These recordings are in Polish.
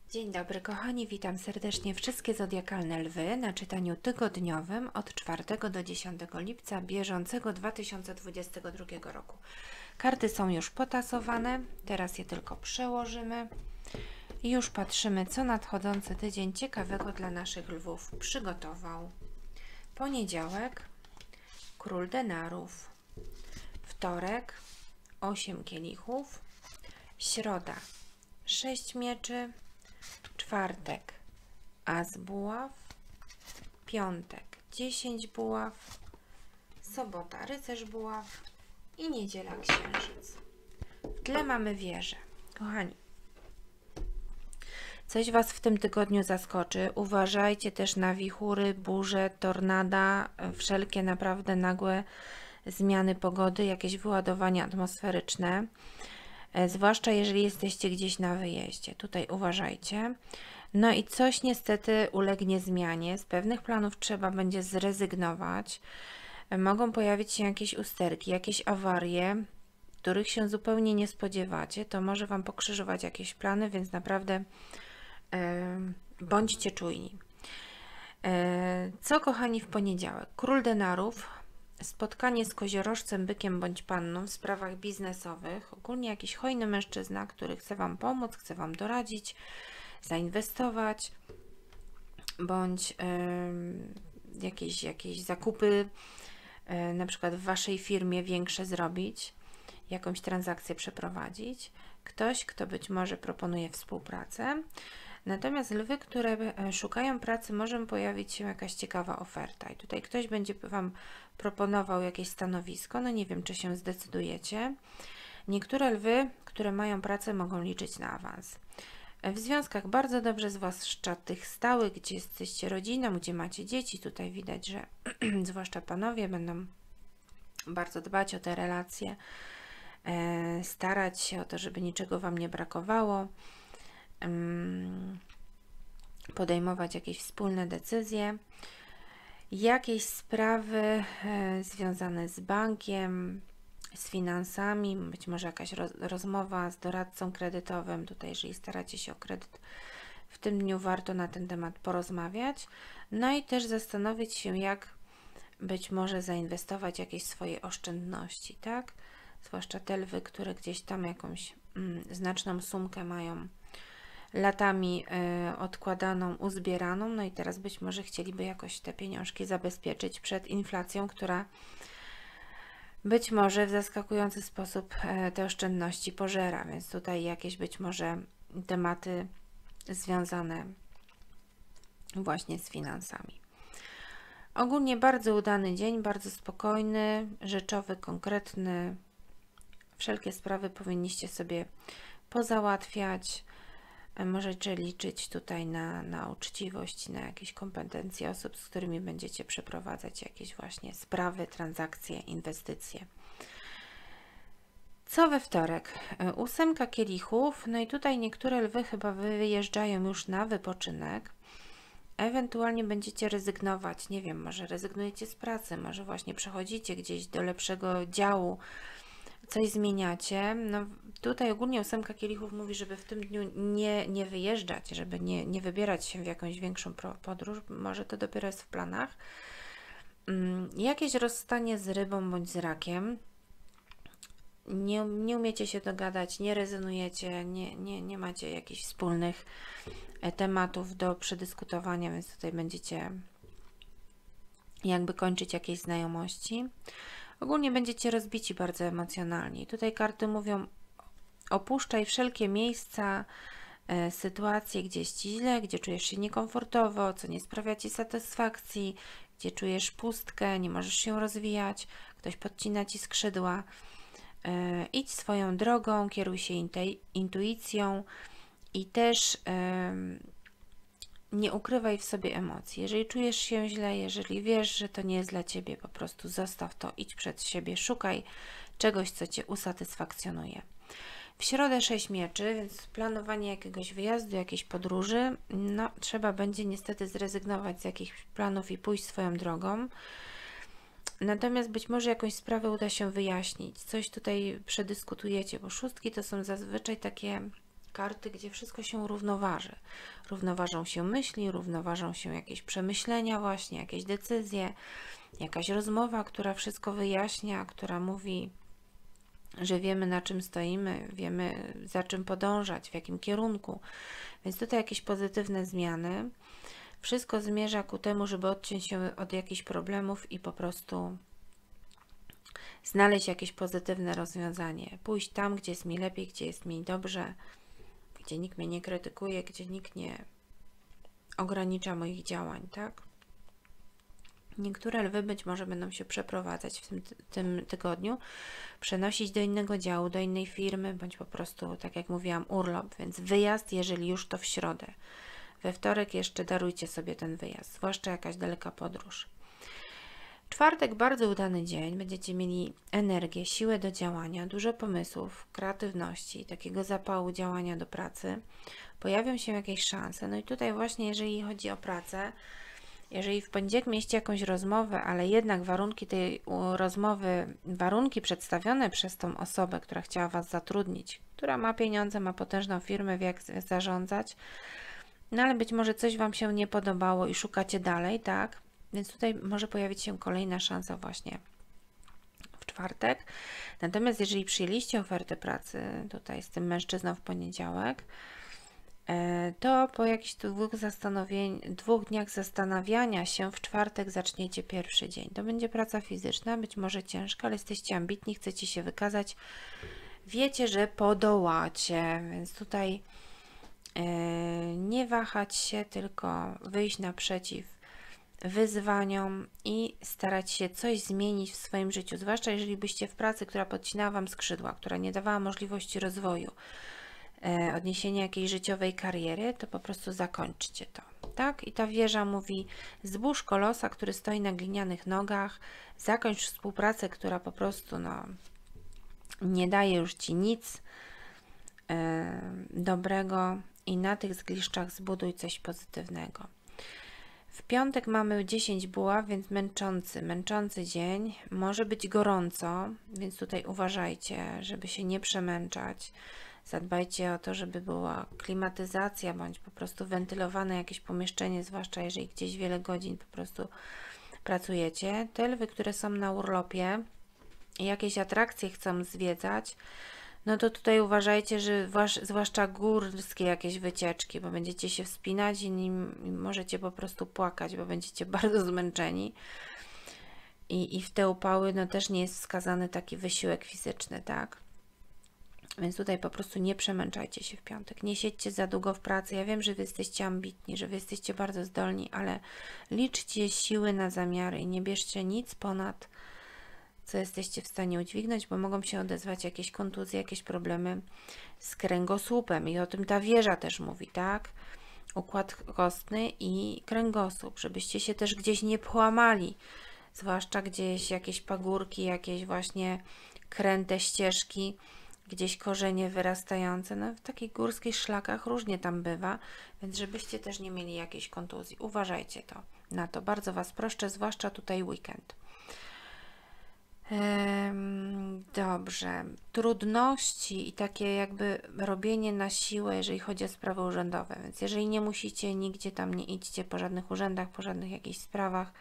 Dzień dobry kochani, witam serdecznie wszystkie zodiakalne lwy na czytaniu tygodniowym od 4 do 10 lipca bieżącego 2022 roku. Karty są już potasowane, teraz je tylko przełożymy i już patrzymy, co nadchodzący tydzień ciekawego dla naszych lwów przygotował. Poniedziałek, król denarów, wtorek, 8 kielichów, środa, 6 mieczy, czwartek as buław, piątek 10 buław, sobota rycerz buław i niedziela księżyc. W tle mamy wieżę. Kochani, coś Was w tym tygodniu zaskoczy. Uważajcie też na wichury, burze, tornada, wszelkie naprawdę nagłe zmiany pogody, jakieś wyładowania atmosferyczne. Zwłaszcza jeżeli jesteście gdzieś na wyjeździe. Tutaj uważajcie. No i coś niestety ulegnie zmianie. Z pewnych planów trzeba będzie zrezygnować. Mogą pojawić się jakieś usterki, jakieś awarie, których się zupełnie nie spodziewacie. To może Wam pokrzyżować jakieś plany, więc naprawdę bądźcie czujni. Co kochani w poniedziałek? Król denarów. Spotkanie z koziorożcem, bykiem bądź panną w sprawach biznesowych. Ogólnie jakiś hojny mężczyzna, który chce Wam pomóc, chce Wam doradzić, zainwestować, bądź jakieś zakupy, na przykład w Waszej firmie większe zrobić, jakąś transakcję przeprowadzić. Ktoś, kto być może proponuje współpracę. Natomiast lwy, które szukają pracy, może pojawić się jakaś ciekawa oferta i tutaj ktoś będzie Wam proponował jakieś stanowisko, no nie wiem, czy się zdecydujecie. Niektóre lwy, które mają pracę, mogą liczyć na awans. W związkach bardzo dobrze, zwłaszcza tych stałych, gdzie jesteście rodziną, gdzie macie dzieci, tutaj widać, że zwłaszcza panowie będą bardzo dbać o te relacje, starać się o to, żeby niczego Wam nie brakowało, podejmować jakieś wspólne decyzje, jakieś sprawy związane z bankiem, z finansami, być może jakaś rozmowa z doradcą kredytowym. Tutaj, jeżeli staracie się o kredyt, w tym dniu warto na ten temat porozmawiać. No i też zastanowić się, jak być może zainwestować jakieś swoje oszczędności, tak? Zwłaszcza te lwy, które gdzieś tam jakąś znaczną sumkę mają latami odkładaną, uzbieraną, no i teraz być może chcieliby jakoś te pieniążki zabezpieczyć przed inflacją, która być może w zaskakujący sposób te oszczędności pożera, więc tutaj jakieś być może tematy związane właśnie z finansami. Ogólnie bardzo udany dzień, bardzo spokojny, rzeczowy, konkretny. Wszelkie sprawy powinniście sobie pozałatwiać. Możecie liczyć tutaj na uczciwość, na jakieś kompetencje osób, z którymi będziecie przeprowadzać jakieś właśnie sprawy, transakcje, inwestycje. Co we wtorek? 8 kielichów. No i tutaj niektóre lwy chyba wyjeżdżają już na wypoczynek. Ewentualnie będziecie rezygnować, nie wiem, może rezygnujecie z pracy, może właśnie przechodzicie gdzieś do lepszego działu, coś zmieniacie. No tutaj ogólnie 8 kielichów mówi, żeby w tym dniu nie wyjeżdżać, żeby nie wybierać się w jakąś większą podróż, może to dopiero jest w planach. Jakieś rozstanie z rybą bądź z rakiem. Nie umiecie się dogadać, nie rezonujecie, nie macie jakichś wspólnych tematów do przedyskutowania, więc tutaj będziecie jakby kończyć jakieś znajomości. Ogólnie będziecie rozbici bardzo emocjonalnie. Tutaj karty mówią: opuszczaj wszelkie miejsca, sytuacje, gdzie jest Ci źle, gdzie czujesz się niekomfortowo, co nie sprawia Ci satysfakcji, gdzie czujesz pustkę, nie możesz się rozwijać, ktoś podcina Ci skrzydła. Idź swoją drogą, kieruj się intuicją i też nie ukrywaj w sobie emocji. Jeżeli czujesz się źle, jeżeli wiesz, że to nie jest dla Ciebie, po prostu zostaw to, idź przed siebie, szukaj czegoś, co Cię usatysfakcjonuje. W środę 6 mieczy, więc planowanie jakiegoś wyjazdu, jakiejś podróży, no trzeba będzie niestety zrezygnować z jakichś planów i pójść swoją drogą. Natomiast być może jakąś sprawę uda się wyjaśnić, coś tutaj przedyskutujecie, bo szóstki to są zazwyczaj takie karty, gdzie wszystko się równoważy. Równoważą się myśli, równoważą się jakieś przemyślenia właśnie, jakieś decyzje, jakaś rozmowa, która wszystko wyjaśnia, która mówi, że wiemy, na czym stoimy, wiemy, za czym podążać, w jakim kierunku. Więc tutaj jakieś pozytywne zmiany. Wszystko zmierza ku temu, żeby odciąć się od jakichś problemów i po prostu znaleźć jakieś pozytywne rozwiązanie. Pójść tam, gdzie jest mi lepiej, gdzie jest mi dobrze, gdzie nikt mnie nie krytykuje, gdzie nikt nie ogranicza moich działań, tak? Niektóre lwy być może będą się przeprowadzać w tym tygodniu, przenosić do innego działu, do innej firmy, bądź po prostu, tak jak mówiłam, urlop, więc wyjazd, jeżeli już, to w środę. We wtorek jeszcze darujcie sobie ten wyjazd, zwłaszcza jakaś daleka podróż. Czwartek bardzo udany dzień, będziecie mieli energię, siłę do działania, dużo pomysłów, kreatywności, takiego zapału działania do pracy. Pojawią się jakieś szanse. No i tutaj właśnie, jeżeli chodzi o pracę, jeżeli w poniedziałek mieliście jakąś rozmowę, ale jednak warunki tej rozmowy, warunki przedstawione przez tą osobę, która chciała Was zatrudnić, która ma pieniądze, ma potężną firmę, wie jak zarządzać, no ale być może coś Wam się nie podobało i szukacie dalej, tak? Więc tutaj może pojawić się kolejna szansa właśnie w czwartek. Natomiast jeżeli przyjęliście ofertę pracy tutaj z tym mężczyzną w poniedziałek, to po jakichś dwóch dniach zastanawiania się w czwartek zaczniecie pierwszy dzień. To będzie praca fizyczna, być może ciężka, ale jesteście ambitni, chcecie się wykazać. Wiecie, że podołacie, więc tutaj nie wahać się, tylko wyjść naprzeciw wyzwaniom i starać się coś zmienić w swoim życiu, zwłaszcza jeżeli byście w pracy, która podcinała Wam skrzydła, która nie dawała możliwości rozwoju, odniesienia jakiejś życiowej kariery, to po prostu zakończcie to, tak? I ta wieża mówi, zbóż kolosa, który stoi na glinianych nogach, zakończ współpracę, która po prostu nie daje już Ci nic dobrego i na tych zgliszczach zbuduj coś pozytywnego. W piątek mamy 10 buław, więc męczący dzień. Może być gorąco, więc tutaj uważajcie, żeby się nie przemęczać. Zadbajcie o to, żeby była klimatyzacja, bądź po prostu wentylowane jakieś pomieszczenie, zwłaszcza jeżeli gdzieś wiele godzin po prostu pracujecie. Te lwy, które są na urlopie i jakieś atrakcje chcą zwiedzać, no to tutaj uważajcie, że zwłaszcza górskie jakieś wycieczki, bo będziecie się wspinać i możecie po prostu płakać, bo będziecie bardzo zmęczeni. I w te upały no też nie jest wskazany taki wysiłek fizyczny, tak? Więc tutaj po prostu nie przemęczajcie się w piątek. Nie siedźcie za długo w pracy. Ja wiem, że Wy jesteście ambitni, że Wy jesteście bardzo zdolni, ale liczcie siły na zamiary i nie bierzcie nic ponad co jesteście w stanie udźwignąć, bo mogą się odezwać jakieś kontuzje, jakieś problemy z kręgosłupem i o tym ta wieża też mówi, tak? Układ kostny i kręgosłup, żebyście się też gdzieś nie połamali, zwłaszcza gdzieś jakieś pagórki, jakieś właśnie kręte ścieżki, gdzieś korzenie wyrastające, no w takich górskich szlakach różnie tam bywa, więc żebyście też nie mieli jakiejś kontuzji. Uważajcie na to, bardzo Was proszę, zwłaszcza tutaj weekend. Dobrze. Trudności i takie jakby robienie na siłę, jeżeli chodzi o sprawy urzędowe. Więc jeżeli nie musicie, nigdzie tam nie idźcie po żadnych urzędach, po żadnych jakichś sprawach,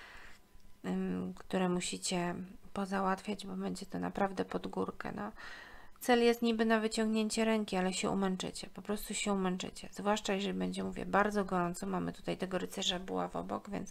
które musicie pozałatwiać, bo będzie to naprawdę pod górkę. No. Cel jest niby na wyciągnięcie ręki, ale się umęczycie. Po prostu się umęczycie. Zwłaszcza jeżeli będzie, mówię, bardzo gorąco. Mamy tutaj tego rycerza buław obok, więc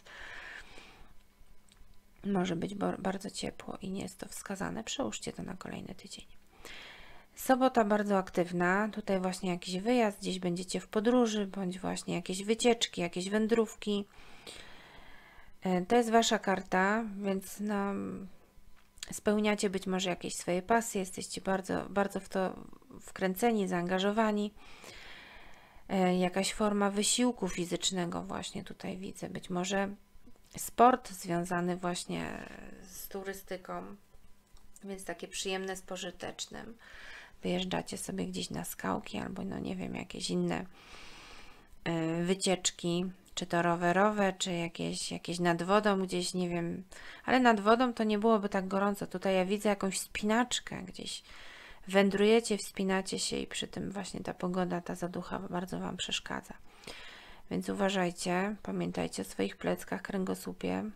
może być bardzo ciepło i nie jest to wskazane. Przełóżcie to na kolejny tydzień. Sobota bardzo aktywna. Tutaj właśnie jakiś wyjazd, gdzieś będziecie w podróży, bądź właśnie jakieś wycieczki, jakieś wędrówki. To jest Wasza karta, więc no, spełniacie być może jakieś swoje pasje, jesteście bardzo, bardzo w to wkręceni, zaangażowani. Jakaś forma wysiłku fizycznego właśnie tutaj widzę. Być może sport związany właśnie z turystyką, więc takie przyjemne z pożytecznym. Wyjeżdżacie sobie gdzieś na skałki albo no nie wiem, jakieś inne wycieczki, czy to rowerowe, czy jakieś nad wodą gdzieś, nie wiem, ale nad wodą to nie byłoby tak gorąco. Tutaj ja widzę jakąś spinaczkę gdzieś wędrujecie, wspinacie się i przy tym właśnie ta pogoda, ta zaducha bardzo Wam przeszkadza. Więc uważajcie, pamiętajcie o swoich pleckach, kręgosłupie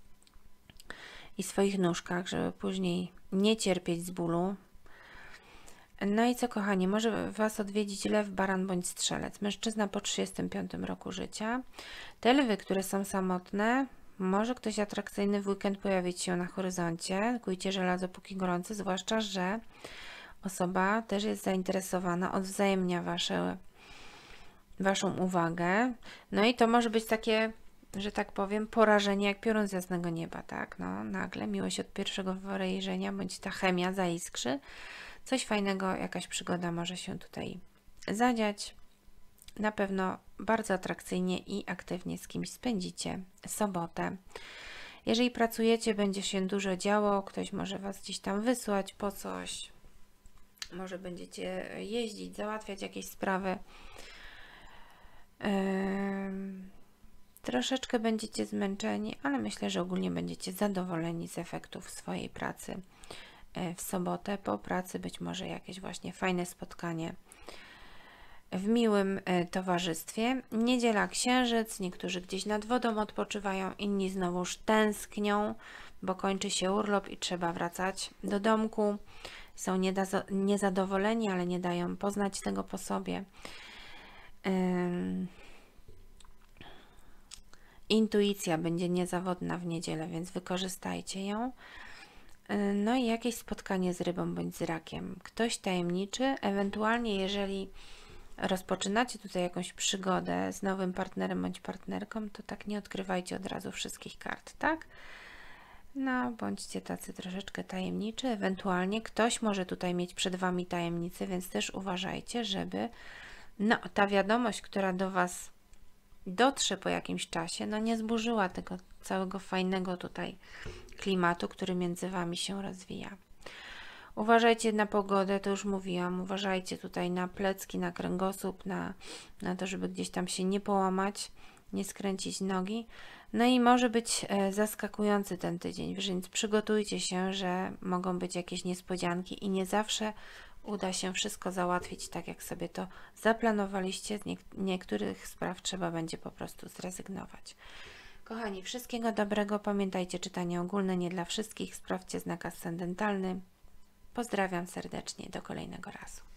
i swoich nóżkach, żeby później nie cierpieć z bólu. No i co, kochani, może Was odwiedzić lew, baran bądź strzelec. Mężczyzna po 35 roku życia. Te lwy, które są samotne, może ktoś atrakcyjny w weekend pojawić się na horyzoncie. Kujcie żelazo póki gorące, zwłaszcza, że osoba też jest zainteresowana, odwzajemnia Waszą uwagę. No i to może być takie, że tak powiem, porażenie jak piorun z jasnego nieba, tak? No, nagle miłość od pierwszego wejrzenia, bądź ta chemia zaiskrzy. Coś fajnego, jakaś przygoda może się tutaj zadziać. Na pewno bardzo atrakcyjnie i aktywnie z kimś spędzicie sobotę. Jeżeli pracujecie, będzie się dużo działo, ktoś może Was gdzieś tam wysłać po coś, może będziecie jeździć, załatwiać jakieś sprawy. Troszeczkę będziecie zmęczeni, ale myślę, że ogólnie będziecie zadowoleni z efektów swojej pracy w sobotę. Po pracy być może jakieś właśnie fajne spotkanie w miłym towarzystwie. Niedziela księżyc, niektórzy gdzieś nad wodą odpoczywają, inni znowuż tęsknią, bo kończy się urlop i trzeba wracać do domku. Są niezadowoleni, ale nie dają poznać tego po sobie. Intuicja będzie niezawodna w niedzielę, więc wykorzystajcie ją. No i jakieś spotkanie z rybą bądź z rakiem. Ktoś tajemniczy, ewentualnie jeżeli rozpoczynacie tutaj jakąś przygodę z nowym partnerem bądź partnerką, to tak nie odkrywajcie od razu wszystkich kart, tak? No, bądźcie tacy troszeczkę tajemniczy, ewentualnie ktoś może tutaj mieć przed Wami tajemnicę, więc też uważajcie, żeby ta wiadomość, która do Was dotrze po jakimś czasie, nie zburzyła tego całego fajnego tutaj klimatu, który między Wami się rozwija. Uważajcie na pogodę, to już mówiłam, uważajcie tutaj na plecki, na kręgosłup, na to, żeby gdzieś tam się nie połamać, nie skręcić nogi. No i może być zaskakujący ten tydzień, więc przygotujcie się, że mogą być jakieś niespodzianki i nie zawsze uda się wszystko załatwić tak, jak sobie to zaplanowaliście. Z niektórych spraw trzeba będzie po prostu zrezygnować. Kochani, wszystkiego dobrego. Pamiętajcie, czytanie ogólne nie dla wszystkich. Sprawdźcie znak ascendentalny. Pozdrawiam serdecznie. Do kolejnego razu.